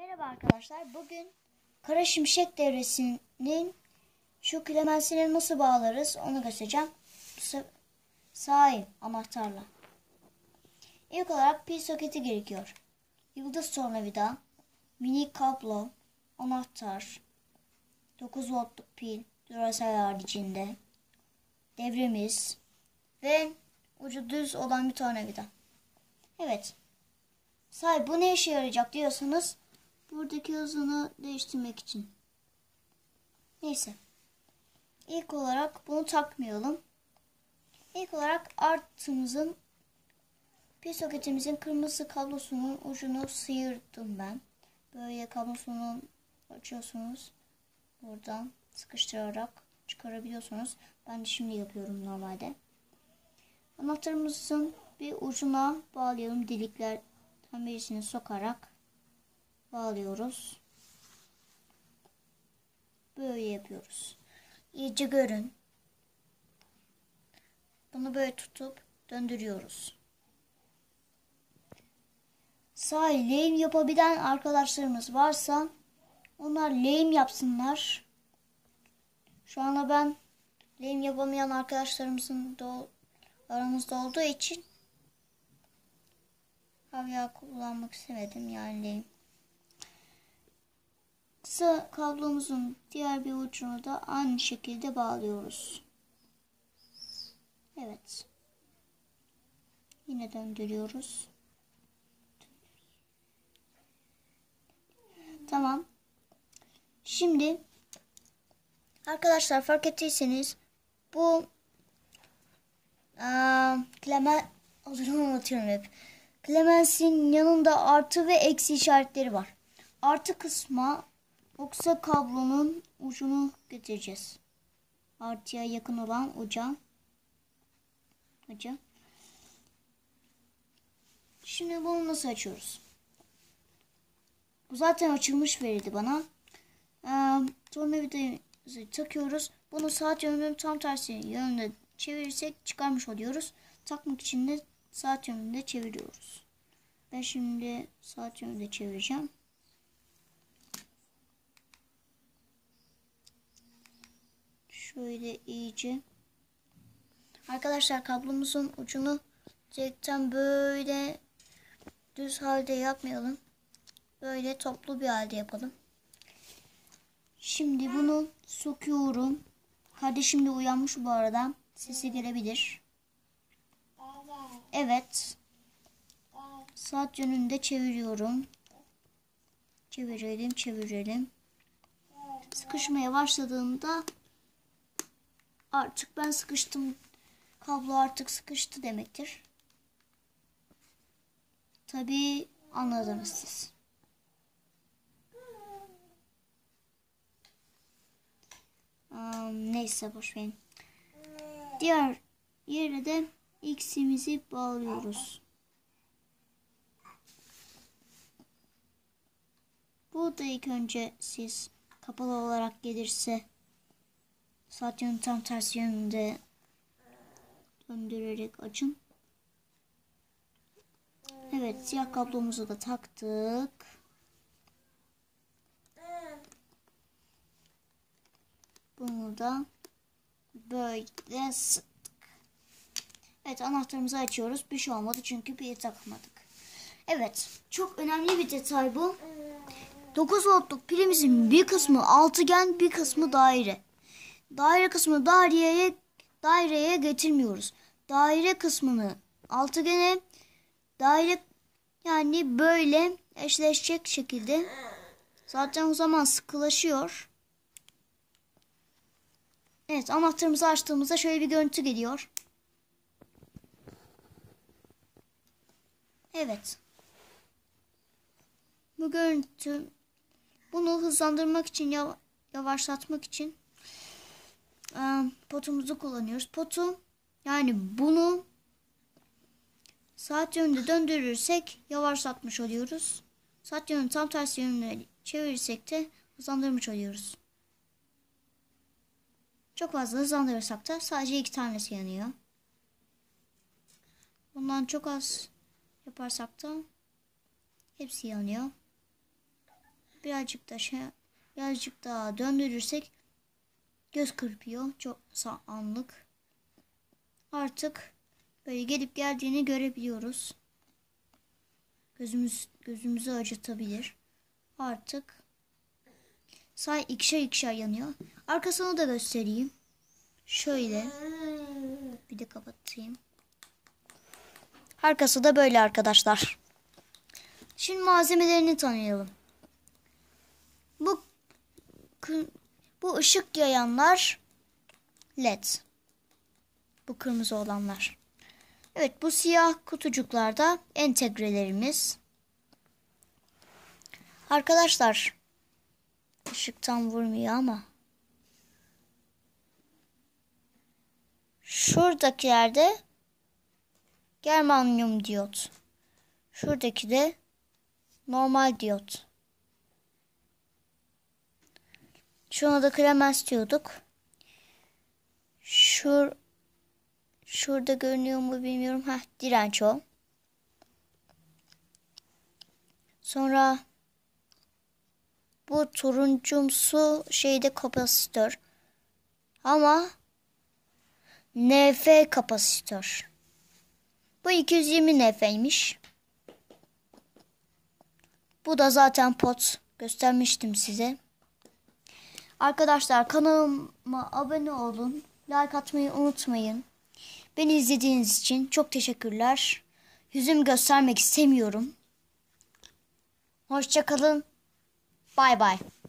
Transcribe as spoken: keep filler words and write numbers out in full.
Merhaba arkadaşlar. Bugün Kara Şimşek devresinin şu klemensine nasıl bağlarız onu göstereceğim. Sahip anahtarla. İlk olarak pil soketi gerekiyor. Yıldız tornavida, mini kablo, anahtar, dokuz voltluk pil, Duracell haricinde, devremiz ve ucu düz olan bir tornavida. Evet. Sahip bu ne işe yarayacak diyorsanız buradaki hızını değiştirmek için. Neyse. İlk olarak bunu takmayalım. İlk olarak artımızın pil soketimizin kırmızı kablosunun ucunu sıyırdım ben. Böyle kablosunu açıyorsunuz. Buradan sıkıştırarak çıkarabiliyorsunuz. Ben de şimdi yapıyorum normalde. Anahtarımızın bir ucuna bağlayalım. Deliklerden birisini sokarak bağlıyoruz. Böyle yapıyoruz. İyice görün. Bunu böyle tutup döndürüyoruz. Sahi lehim yapabilen arkadaşlarımız varsa onlar lehim yapsınlar. Şu anda ben lehim yapamayan arkadaşlarımızın da aramızda olduğu için havya kullanmak istemedim yani lehim. Kısa kablomuzun diğer bir ucunu da aynı şekilde bağlıyoruz. Evet. Yine döndürüyoruz. Tamam. Şimdi arkadaşlar fark ettiyseniz bu aa, Clement adını unutuyorum hep. Clemence'in yanında artı ve eksi işaretleri var. Artı kısma o kısa kablonun ucunu getireceğiz. Artıya yakın olan uca. Uca. Şimdi bunu nasıl açıyoruz? Bu zaten açılmış verildi bana. Ee, tornavidayı takıyoruz. Bunu saat yönünün tam tersi yönünde çevirirsek çıkarmış oluyoruz. Takmak için de saat yönünde çeviriyoruz. Ben şimdi saat yönünde çevireceğim. Şöyle iyice. Arkadaşlar kablomuzun ucunu direkten böyle düz halde yapmayalım. Böyle toplu bir halde yapalım. Şimdi bunu sokuyorum. Kardeşim de uyanmış bu arada. Sesi gelebilir. Evet. Saat yönünde çeviriyorum. Çevirelim, çevirelim. Sıkışmaya başladığında artık ben sıkıştım. Kablo artık sıkıştı demektir. Tabii anladınız siz. Um, neyse boşverin. Diğer yere de X'imizi bağlıyoruz. Bu da ilk önce siz kapalı olarak gelirse saat yönü tam tersi yönünde döndürerek açın. Evet, siyah kablomuzu da taktık. Bunu da böyle sıktık. Evet, anahtarımızı açıyoruz. Bir şey olmadı çünkü pil takmadık. Evet, çok önemli bir detay bu. dokuz voltluk pilimizin bir kısmı altıgen, bir kısmı daire. Daire kısmını daireye daireye getirmiyoruz. Daire kısmını altıgene, daire yani böyle eşleşecek şekilde. Zaten o zaman sıkılaşıyor. Evet, anahtarımızı açtığımızda şöyle bir görüntü geliyor. Evet. Bu görüntü, bunu hızlandırmak için, yavaşlatmak için potumuzu kullanıyoruz. Potu yani bunu saat yönünde döndürürsek yavaşlatmış oluyoruz. Saat yönünün tam tersi yönüne çevirirsek de hızlandırmış oluyoruz. Çok fazla hızlandırırsak da sadece iki tanesi yanıyor. Bundan çok az yaparsak da hepsi yanıyor. birazcık da şey birazcık daha döndürürsek göz kırpıyor. Çok anlık. Artık böyle gelip geldiğini görebiliyoruz. Gözümüz gözümüzü acıtabilir. Artık say ikişer ikişer yanıyor. Arkasını da göstereyim. Şöyle. Bir de kapatayım. Arkası da böyle arkadaşlar. Şimdi malzemelerini tanıyalım. Bu bu ışık yayanlar led. Bu kırmızı olanlar. Evet, bu siyah kutucuklarda entegrelerimiz. Arkadaşlar ışıktan vurmuyor ama şuradakilerde germanyum diyot. Şuradaki de normal diyot. Şuna da klemens diyorduk. Şur Şurada görünüyor mu bilmiyorum. Heh, direnç o. Sonra bu turuncumsu şeyde kapasitör. Ama N F kapasitör. Bu iki yüz yirmi N F'ymiş. Bu da zaten pot. Göstermiştim size. Arkadaşlar kanalıma abone olun. Like atmayı unutmayın. Beni izlediğiniz için çok teşekkürler. Yüzümü göstermek istemiyorum. Hoşça kalın. Bay bay.